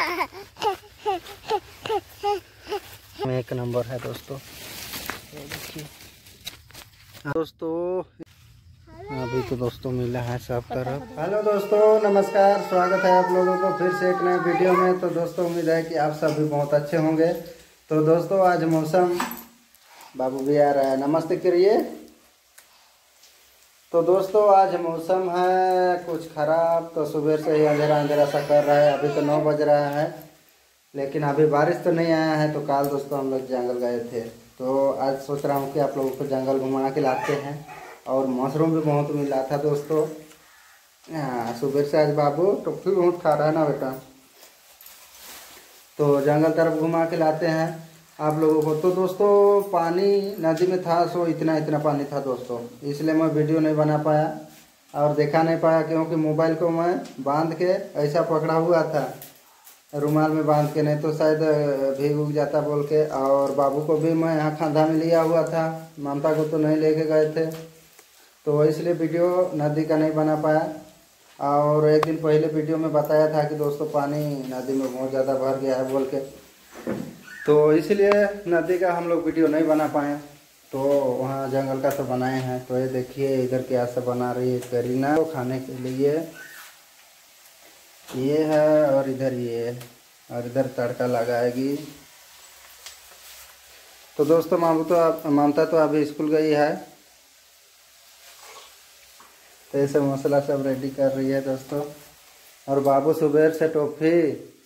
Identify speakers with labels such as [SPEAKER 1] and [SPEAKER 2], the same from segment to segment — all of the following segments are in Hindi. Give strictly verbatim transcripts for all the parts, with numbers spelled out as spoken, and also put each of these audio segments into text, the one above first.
[SPEAKER 1] एक नंबर है दोस्तों। देखिए दोस्तों, अभी तो दोस्तों मिला है सब तरफ। हेलो दोस्तों, नमस्कार, स्वागत है आप लोगों को फिर से एक नए वीडियो में। तो दोस्तों उम्मीद है कि आप सब भी बहुत अच्छे होंगे। तो दोस्तों आज मौसम, बाबू भी आ रहा है, नमस्ते करिए। तो दोस्तों आज मौसम है कुछ ख़राब, तो सुबह से ही अंधेरा अंधेरा सा कर रहा है। अभी तो नौ बज रहा है, लेकिन अभी बारिश तो नहीं आया है। तो कल दोस्तों हम लोग जंगल गए थे, तो आज सोच रहा हूँ कि आप लोगों को जंगल घुमा के लाते हैं। और मशरूम भी बहुत मिला था दोस्तों। हाँ, सुबह से आज बाबू टॉफी बहुत खा रहा है ना बेटा। तो जंगल तरफ घुमा के लाते हैं आप लोगों को। तो दोस्तों पानी नदी में था, सो इतना इतना पानी था दोस्तों, इसलिए मैं वीडियो नहीं बना पाया और दिखा नहीं पाया, क्योंकि मोबाइल को मैं बांध के ऐसा पकड़ा हुआ था रुमाल में बांध के, नहीं तो शायद भीग उग जाता बोल के। और बाबू को भी मैं यहाँ खांधा में लिया हुआ था, ममता को तो नहीं लेके गए थे, तो इसलिए वीडियो नदी का नहीं बना पाया। और एक दिन पहले वीडियो में बताया था कि दोस्तों पानी नदी में बहुत ज़्यादा भर गया है बोल के, तो इसलिए नदी का हम लोग वीडियो नहीं बना पाए। तो वहाँ जंगल का सब बनाए हैं। तो ये देखिए इधर क्या सब बना रही है करीना, तो खाने के लिए ये है, और इधर ये, और इधर तड़का लगाएगी। तो दोस्तों मामू तो आप ममता तो अभी स्कूल गई है, तो ये सब मसाला सब रेडी कर रही है दोस्तों। और बाबू सुबह से टॉफी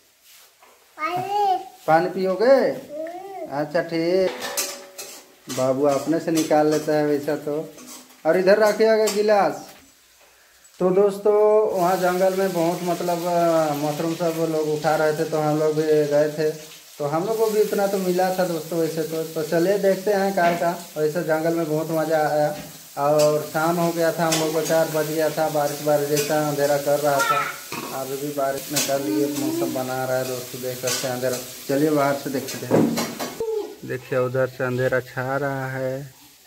[SPEAKER 1] पानी पियोगे? अच्छा ठीक, बाबू अपने से निकाल लेता है वैसा तो। और इधर रखिएगा गिलास। तो दोस्तों वहाँ जंगल में बहुत मतलब मशरूम सब लोग उठा रहे थे, तो हम लोग भी गए थे। तो हम लोग को भी इतना तो मिला था दोस्तों वैसे तो। तो चलिए देखते हैं कार का। वैसे जंगल में बहुत मज़ा आया। और शाम हो गया था, हम लोग को चार बज गया था, बारिश बारिश जैसा अंधेरा कर रहा था। अभी भी बारिश में कर लिए, मौसम बना रहा है दोस्तों, देख सकते हैं अंधेरा। चलिए बाहर से देखते हैं। देखिए उधर से अंधेरा छा रहा है।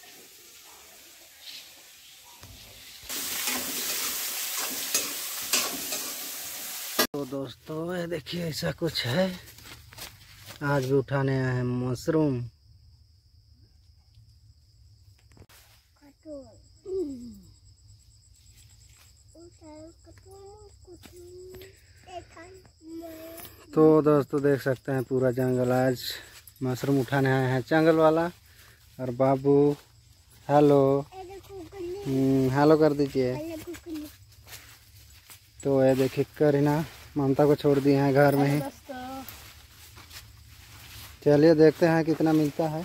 [SPEAKER 1] तो दोस्तों ये देखिए ऐसा कुछ है। आज भी उठाने आए हैं मशरूम। तो दोस्तों देख सकते हैं पूरा जंगल आज मशरूम उठाने आए हैं जंगल वाला। और बाबू हेलो हेलो कर दीजिए। तो ये देखिए करीना ममता को छोड़ दिए हैं घर में ही। चलिए देखते हैं कितना मिलता है।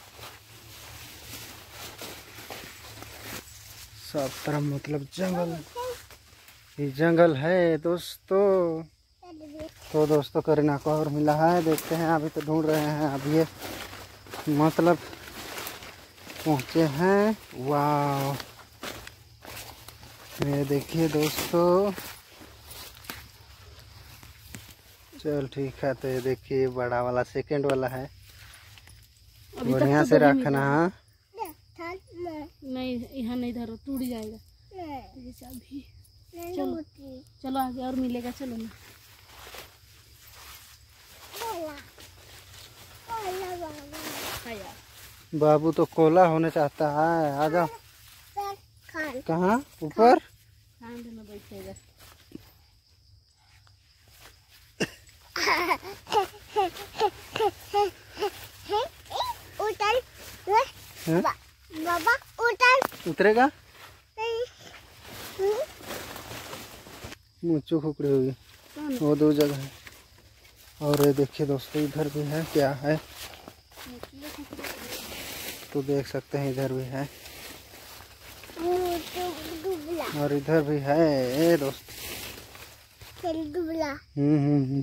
[SPEAKER 1] सब तरफ मतलब जंगल ही जंगल है दोस्तों। तो दोस्तों करीना को और मिला है, देखते हैं। अभी तो ढूंढ रहे हैं, अभी ये मतलब पहुँचे हैं। वाह, ये देखिए दोस्तों। चल ठीक है। तो ये देखिए बड़ा वाला सेकंड वाला है, बढ़िया से रखना। हाँ
[SPEAKER 2] नहीं, यहाँ नहीं धरो, टूट जाएगा। अभी चलो चलो आगे और मिलेगा, चलो ना।
[SPEAKER 1] बाबू तो कोला होने चाहता है। आ जाओ। कहाँ ऊपर?
[SPEAKER 2] बैठेगा।
[SPEAKER 3] बाबा उतर।
[SPEAKER 1] उतरेगा? मुँह खुकड़ी होगी, वो दो जगह है। और ये देखिए दोस्तों इधर भी है, क्या है तो देख सकते हैं, इधर भी है और इधर भी है। ए दोस्त हम्म हम्म हम्म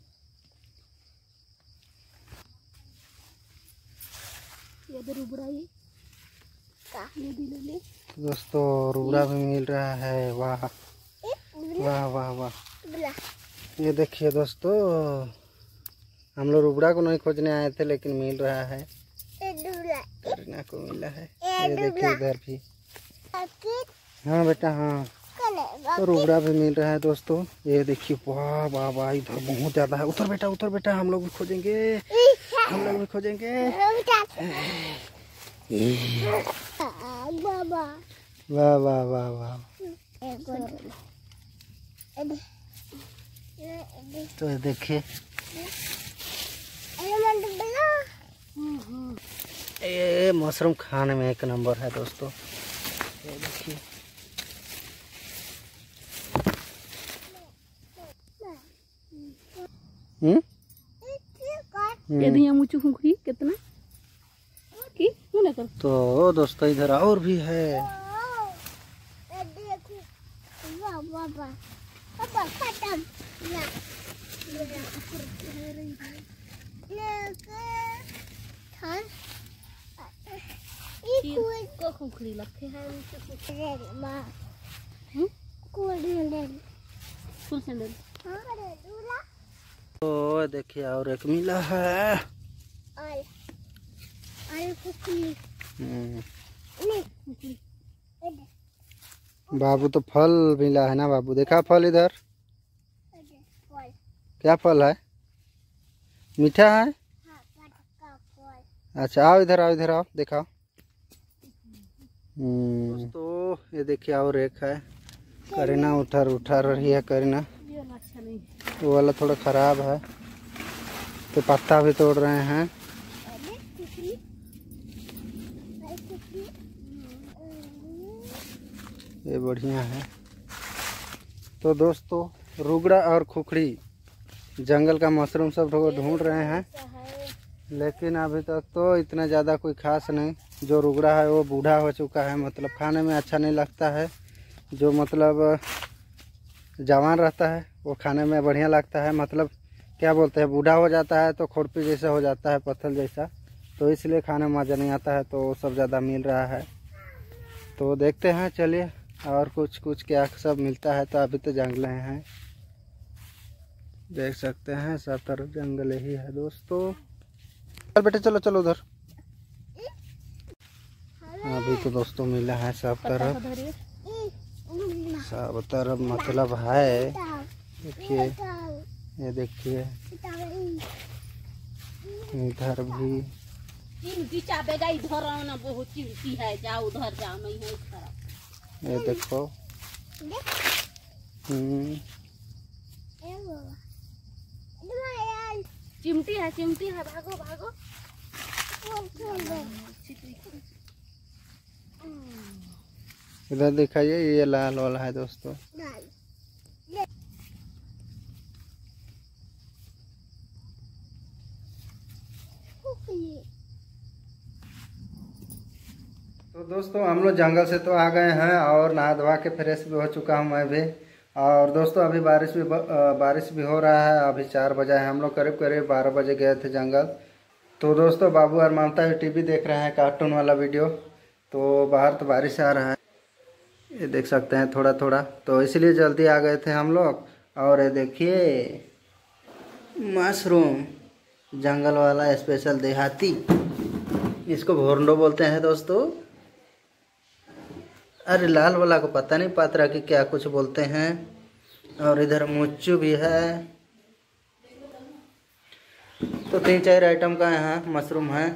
[SPEAKER 1] दोस्तों रुबड़ा भी मिल रहा है। वाह वाह वाह वाह। ये देखिए दोस्तों, हम लोग रुबड़ा को नहीं खोजने आए थे, लेकिन मिल रहा है। करीना को मिला है। ये देखिए इधर भी। हाँ बेटा हाँ। तो रुगड़ा भी मिल रहा है दोस्तों। ये देखिए, वाह वाह वाह, इधर बहुत ज्यादा है। उतर बेटा, उतर बेटा, हम लोग भी खोजेंगे, हम लोग भी खोजेंगे। वाह वाह वाह वाह। तो ये देखिए, ये मशरूम खाने में एक नंबर है दोस्तों। ये देखिए, हम्म
[SPEAKER 2] मुचु खुखड़ी कितना की मुने कर।
[SPEAKER 1] तो दोस्तों इधर और भी है।
[SPEAKER 2] को खुखड़ी लखे है फुल सैंडल।
[SPEAKER 1] तो देखिए, और एक मिला है। बाबू तो फल मिला है ना बाबू, देखा फल इधर। क्या फल है? मीठा है। अच्छा, आओ इधर, आओ इधर, आओ दिखाओ। दोस्तों ये देखिए, और एक है। करीना उठा उठा रही है। करीना, वो वाला थोड़ा खराब है, तो पत्ता भी तोड़ रहे हैं। ये बढ़िया है। तो दोस्तों, रुगड़ा और खुखड़ी जंगल का मशरूम सब लोग ढूंढ रहे हैं, लेकिन अभी तक तो इतना ज़्यादा कोई खास नहीं। जो रुगड़ा है वो बूढ़ा हो चुका है, मतलब खाने में अच्छा नहीं लगता है। जो मतलब जवान रहता है वो खाने में बढ़िया लगता है। मतलब क्या बोलते हैं, बूढ़ा हो जाता है तो खुरपी जैसा हो जाता है, पत्थर जैसा, तो इसलिए खाने में मज़ा नहीं आता है। तो सब ज़्यादा मिल रहा है, तो देखते हैं, चलिए। और कुछ कुछ क्या सब मिलता है। तो अभी तो जंगल हैं, देख सकते हैं, सब तरफ जंगल ही है दोस्तों। चल बेटे, चलो चलो उधर। अभी तो दोस्तों मिला है सब तरफ, सब तरफ मतलब है। देखिए, ये देखिए, इधर भी
[SPEAKER 2] इधर ना बहुत चिमटी है, जाओ उधर, जाओ नहीं है इधर।
[SPEAKER 1] ये देखो, हम्म
[SPEAKER 2] चिमटी है, चिमटी है, भागो भागो।
[SPEAKER 1] इधर दिखाइए, ये लाल वाला है दोस्तों। तो दोस्तों हम लोग जंगल से तो आ गए हैं और नहा धोवा के फ्रेश भी हो चुका हूं मैं भी। और दोस्तों अभी बारिश भी बारिश भी हो रहा है। अभी चार बजे है, हम लोग करीब करीब बारह बजे गए थे जंगल। तो दोस्तों बाबू और ममता भी टीवी देख रहे हैं, कार्टून वाला वीडियो। तो बाहर तो बारिश आ रहा है, ये देख सकते हैं थोड़ा थोड़ा, तो इसलिए जल्दी आ गए थे हम लोग। और ये देखिए, मशरूम जंगल वाला स्पेशल देहाती, इसको भोरंडो बोलते हैं दोस्तों। अरे लाल वाला को पता नहीं, पात्रा की क्या कुछ बोलते हैं। और इधर मुच्चू भी है। तो तीन चार आइटम का यहाँ मशरूम है।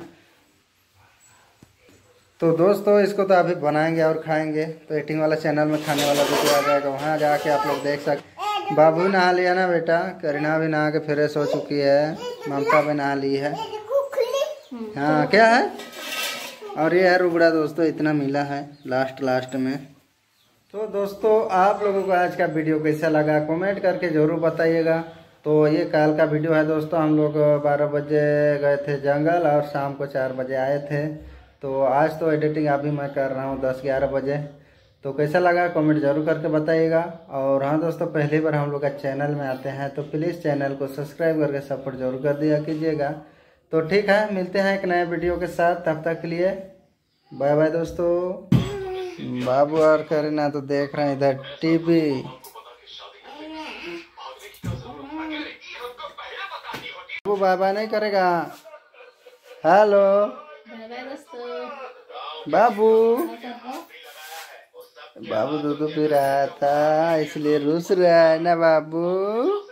[SPEAKER 1] तो दोस्तों इसको तो अभी बनाएंगे और खाएंगे। तो एटिंग वाला चैनल में खाने वाला वीडियो आ जाएगा, वहाँ जाके आप लोग देख सकते। बाबू नहा लिया ना बेटा, करीना भी नहा के फ्रेश हो चुकी है, ममता भी नहा ली है। हाँ क्या है, और ये है रुगड़ा दोस्तों, इतना मिला है लास्ट लास्ट में। तो दोस्तों आप लोगों को आज का वीडियो कैसा लगा कमेंट करके ज़रूर बताइएगा। तो ये कल का वीडियो है दोस्तों, हम लोग बारह बजे गए थे जंगल और शाम को चार बजे आए थे। तो आज तो एडिटिंग अभी मैं कर रहा हूँ दस ग्यारह बजे। तो कैसा लगा कमेंट जरूर करके बताइएगा। और हाँ दोस्तों, पहली बार हम लोग का चैनल में आते हैं तो प्लीज़ चैनल को सब्सक्राइब करके सपोर्ट जरूर कर दिया कीजिएगा। तो ठीक है, मिलते हैं एक नए वीडियो के साथ, तब तक के लिए बाय बाय दोस्तों। बाबू और करीना तो देख रहे हैं इधर टीवी। बाबू बाय बाय नहीं करेगा। हेलो बाबू, बाबू दूध पी रहा था इसलिए रूस रहा है ना बाबू।